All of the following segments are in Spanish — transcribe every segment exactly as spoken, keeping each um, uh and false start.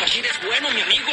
Bashir es bueno, mi amigo.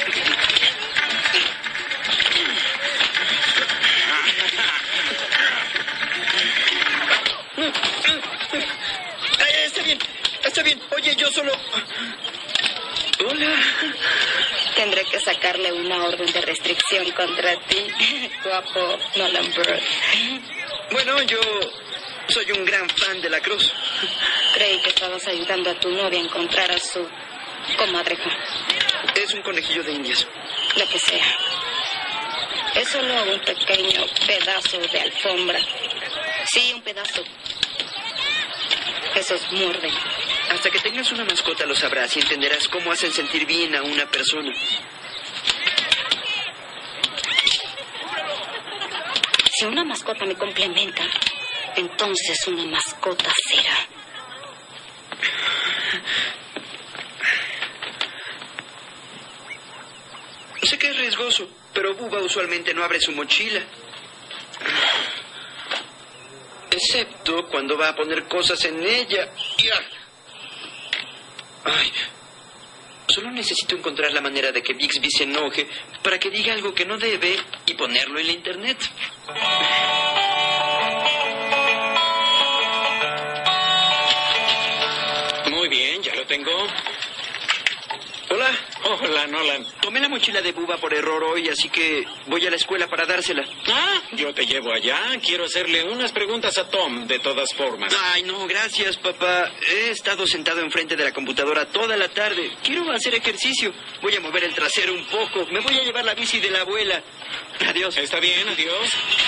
Está bien, está bien. Oye, yo solo... Hola. Tendré que sacarle una orden de restricción contra ti, guapo Nolan Burke. Bueno, yo soy un gran fan de la cruz. Creí que estabas ayudando a tu novia a encontrar a su comadreja. Es un conejillo de indias. Lo que sea. Es solo un pequeño pedazo de alfombra. Sí, un pedazo. Esos muerden. Hasta que tengas una mascota lo sabrás y entenderás cómo hacen sentir bien a una persona. Si una mascota me complementa, entonces una mascota será. Sé que es riesgoso, pero Bubba usualmente no abre su mochila. Excepto cuando va a poner cosas en ella. Ay, solo necesito encontrar la manera de que Bixby se enoje para que diga algo que no debe y ponerlo en la internet. Muy bien, ya lo tengo. Hola. Hola, Nolan. Tomé la mochila de Bubba por error hoy, así que voy a la escuela para dársela. Ah, yo te llevo allá. Quiero hacerle unas preguntas a Tom, de todas formas. Ay, no, gracias, papá. He estado sentado enfrente de la computadora toda la tarde. Quiero hacer ejercicio. Voy a mover el trasero un poco. Me voy a llevar la bici de la abuela. Adiós. Está bien, adiós.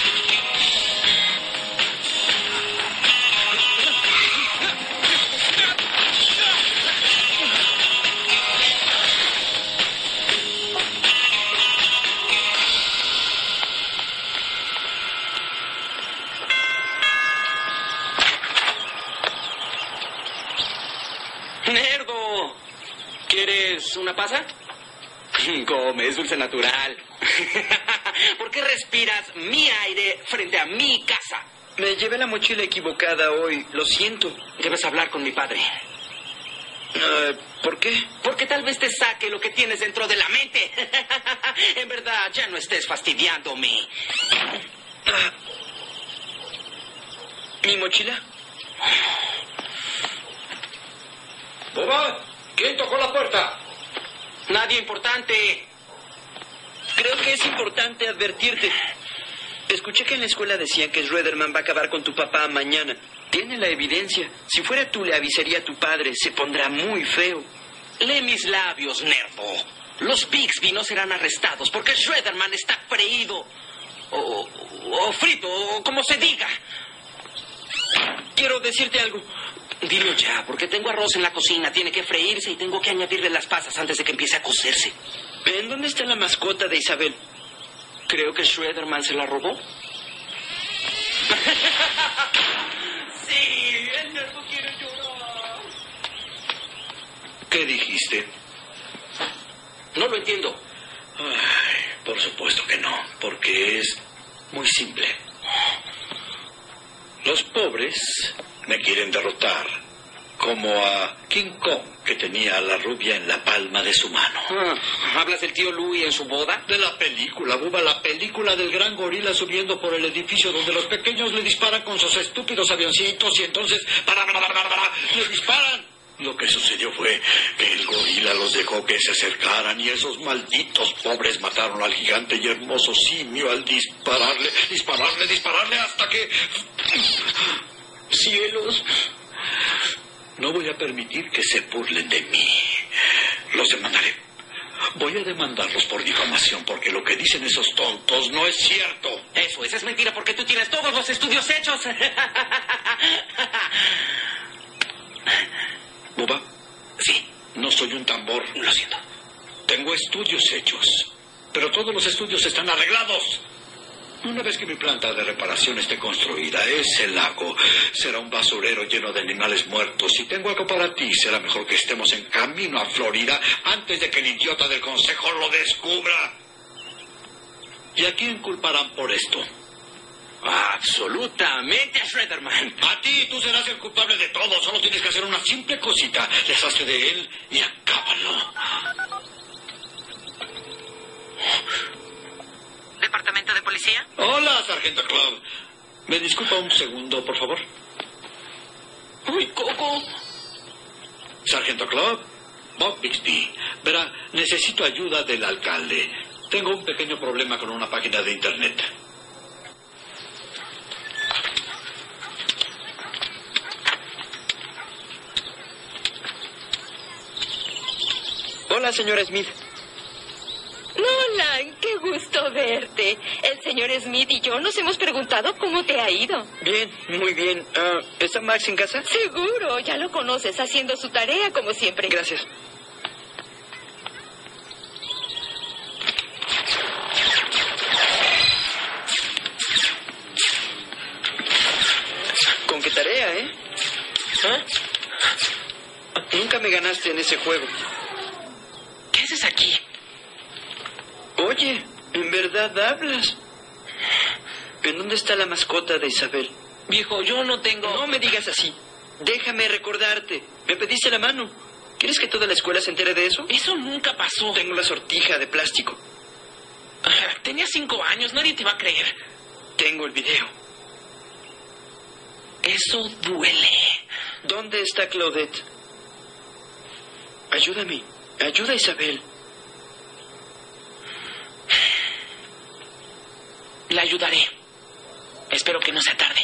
¡Nerdo! ¿Quieres una pasa? Come, es dulce natural. ¿Por qué respiras mi aire frente a mi casa? Me llevé la mochila equivocada hoy. Lo siento. Debes hablar con mi padre. Uh, ¿Por qué? Porque tal vez te saque lo que tienes dentro de la mente. En verdad, ya no estés fastidiándome. Ah. ¿Mi mochila? ¡Bubba! ¿Quién tocó la puerta? Nadie importante. Creo que es importante advertirte. Escuché que en la escuela decían que Schroederman va a acabar con tu papá mañana. Tiene la evidencia. Si fuera tú, le avisaría a tu padre. Se pondrá muy feo. Lee mis labios, nerdo. Los Bixby no serán arrestados porque Schroederman está freído. O, o frito, o como se diga. Quiero decirte algo. Dilo ya, porque tengo arroz en la cocina. Tiene que freírse y tengo que añadirle las pasas antes de que empiece a cocerse. ¿En dónde está la mascota de Isabel? Creo que Schroederman se la robó. Sí, el nerdo quiere llorar. ¿Qué dijiste? No lo entiendo. Ay, por supuesto que no, porque es muy simple. Los pobres me quieren derrotar, como a King Kong, que tenía a la rubia en la palma de su mano. Ah, ¿hablas del tío Louie en su boda? De la película, Bubba, la película del gran gorila subiendo por el edificio donde los pequeños le disparan con sus estúpidos avioncitos y entonces para, para, para, para, le disparan. Lo que sucedió fue que el gorila los dejó que se acercaran y esos malditos pobres mataron al gigante y hermoso simio al dispararle, dispararle, dispararle hasta que... ¡Cielos! No voy a permitir que se burlen de mí. Los demandaré. Voy a demandarlos por difamación porque lo que dicen esos tontos no es cierto. Eso, esa es mentira porque tú tienes todos los estudios hechos. ¿Bubba? Sí. No soy un tambor. Lo siento. Tengo estudios hechos, pero todos los estudios están arreglados. Una vez que mi planta de reparación esté construida, ese lago será un basurero lleno de animales muertos. Y tengo algo para ti. Será mejor que estemos en camino a Florida antes de que el idiota del consejo lo descubra. ¿Y a quién culparán por esto? Absolutamente a Schroederman. A ti, tú serás el culpable de todo. Solo tienes que hacer una simple cosita. Deshazte de él y acábalo. policía? Hola, Sargento Club. ¿Me disculpa un segundo, por favor? ¡Uy, Coco! Sargento Club, Bob Bixby. Verá, necesito ayuda del alcalde. Tengo un pequeño problema con una página de internet. Hola, señora Smith. Nolan, qué gusto verte. El señor Smith y yo nos hemos preguntado cómo te ha ido. Bien, muy bien. Ah, ¿está Max en casa? Seguro, ya lo conoces, haciendo su tarea como siempre. Gracias. ¿Con qué tarea, eh? ¿Ah? Nunca me ganaste en ese juego. ¿Qué haces aquí? Oye, ¿en verdad hablas? ¿En dónde está la mascota de Isabel? Viejo, yo no tengo... No me digas así. Déjame recordarte. Me pediste la mano. ¿Quieres que toda la escuela se entere de eso? Eso nunca pasó. Tengo la sortija de plástico. Ah, Tenía cinco años, nadie te va a creer. Tengo el video. Eso duele. ¿Dónde está Claudette? Ayúdame. Ayuda a Isabel. La ayudaré. Espero que no sea tarde.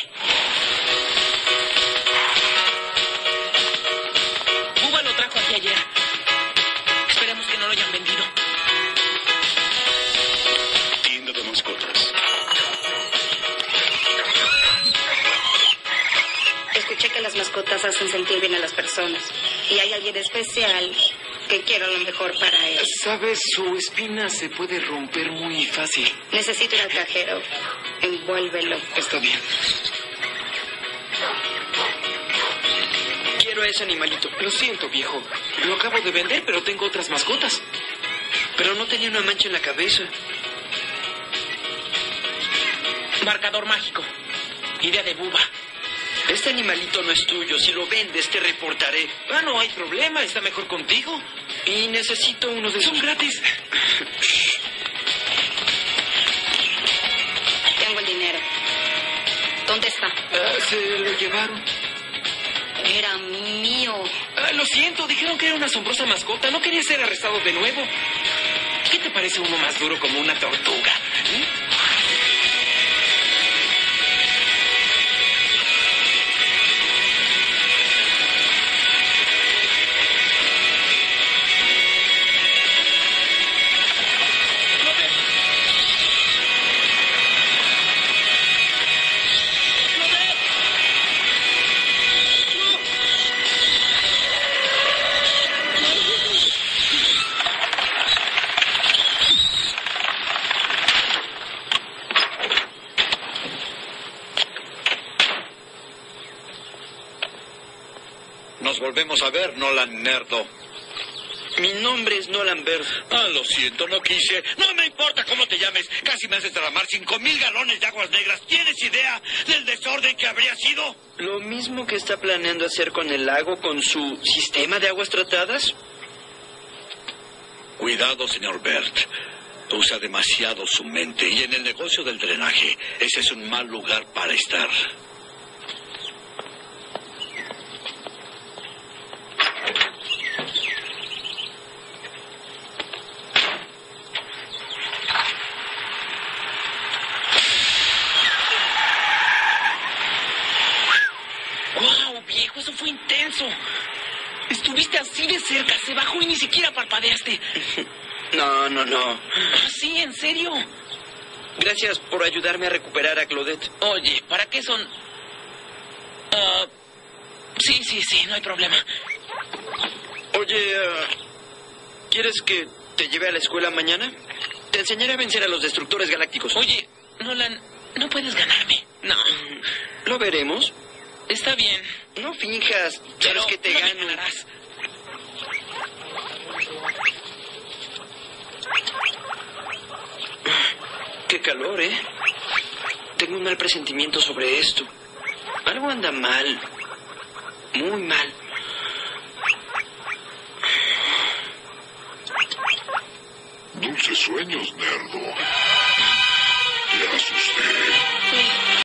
Cuba lo trajo aquí ayer. Esperemos que no lo hayan vendido. Tienda de mascotas. Escuché que las mascotas hacen sentir bien a las personas. Y hay alguien especial que quiero lo mejor para él. Sabes, su espina se puede romper muy fácil. Necesito ir al cajero. Envuélvelo. Está bien. Quiero a ese animalito. Lo siento, viejo. Lo acabo de vender, pero tengo otras mascotas. Pero no tenía una mancha en la cabeza. Marcador mágico. Idea de Buba. Este animalito no es tuyo. Si lo vendes, te reportaré. Ah, no hay problema. Está mejor contigo. Y necesito uno de Son esos. gratis. Tengo el dinero. ¿Dónde está? Ah, se lo llevaron. Era mío. Ah, lo siento, dijeron que era una asombrosa mascota. No quería ser arrestado de nuevo. ¿Qué te parece uno más duro como una tortuga? ¿Eh? Nos volvemos a ver, Nolan Nerdo. Mi nombre es Nolan Bird. Ah, lo siento, no quise. No me importa cómo te llames. Casi me haces derramar cinco mil galones de aguas negras. ¿Tienes idea del desorden que habría sido? Lo mismo que está planeando hacer con el lago, con su sistema de aguas tratadas. Cuidado, señor Bert. Usa demasiado su mente. Y en el negocio del drenaje, ese es un mal lugar para estar. ¡Guau, viejo! Eso fue intenso. Estuviste así de cerca, se bajó y ni siquiera parpadeaste. No, no, no. Ah, sí, en serio. Gracias por ayudarme a recuperar a Claudette. Oye, ¿para qué son...? Ah, sí, sí, sí, no hay problema. Oye, ah, ¿quieres que te lleve a la escuela mañana? Te enseñaré a vencer a los destructores galácticos. Oye, Nolan, no puedes ganarme. No. Lo veremos. Está bien. No finjas. Pero Sabes que te no me gano. ganarás. Qué calor, ¿eh? Tengo un mal presentimiento sobre esto. Algo anda mal. Muy mal. Dulces sueños, nerdo. Te asusté.